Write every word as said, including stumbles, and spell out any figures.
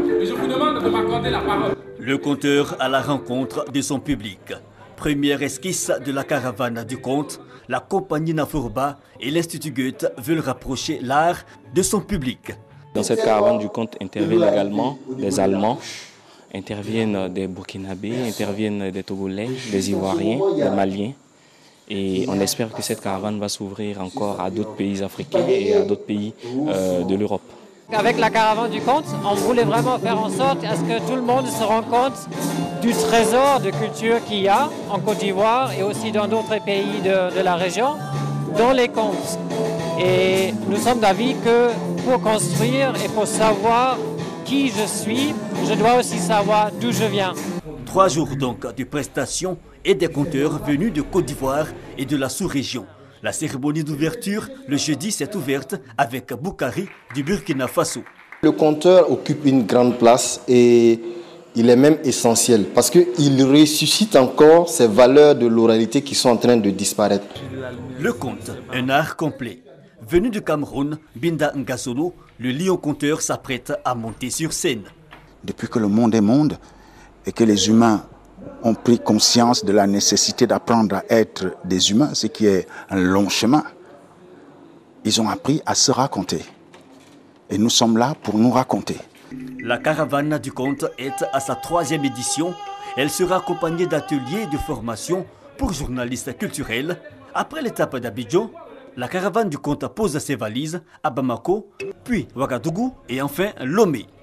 et je vous demande de m'accorder la parole. Le conteur à la rencontre de son public. Première esquisse de la caravane du conte, la compagnie Nafourba et l'Institut Goethe veulent rapprocher l'art de son public. Dans cette caravane du conte interviennent également des Allemands, interviennent des Burkinabés, interviennent des Togolais, des Ivoiriens, des Maliens. Et on espère que cette caravane va s'ouvrir encore à d'autres pays africains et à d'autres pays euh, de l'Europe. Avec la caravane du conte, on voulait vraiment faire en sorte à ce que tout le monde se rende compte du trésor de culture qu'il y a en Côte d'Ivoire et aussi dans d'autres pays de, de la région, dans les contes. Et nous sommes d'avis que pour construire et pour savoir qui je suis, je dois aussi savoir d'où je viens. Trois jours donc de prestations et des conteurs venus de Côte d'Ivoire et de la sous-région. La cérémonie d'ouverture, le jeudi, s'est ouverte avec Boukari du Burkina Faso. Le conteur occupe une grande place et il est même essentiel parce qu'il ressuscite encore ces valeurs de l'oralité qui sont en train de disparaître. Le conte, un art complet. Venu du Cameroun, Binda Ngasolo, le lion conteur s'apprête à monter sur scène. Depuis que le monde est monde et que les humains ont pris conscience de la nécessité d'apprendre à être des humains, ce qui est un long chemin, ils ont appris à se raconter. Et nous sommes là pour nous raconter. La caravane du conte est à sa troisième édition. Elle sera accompagnée d'ateliers de formation pour journalistes culturels. Après l'étape d'Abidjan, la caravane du conte pose ses valises à Bamako, puis Ouagadougou et enfin Lomé.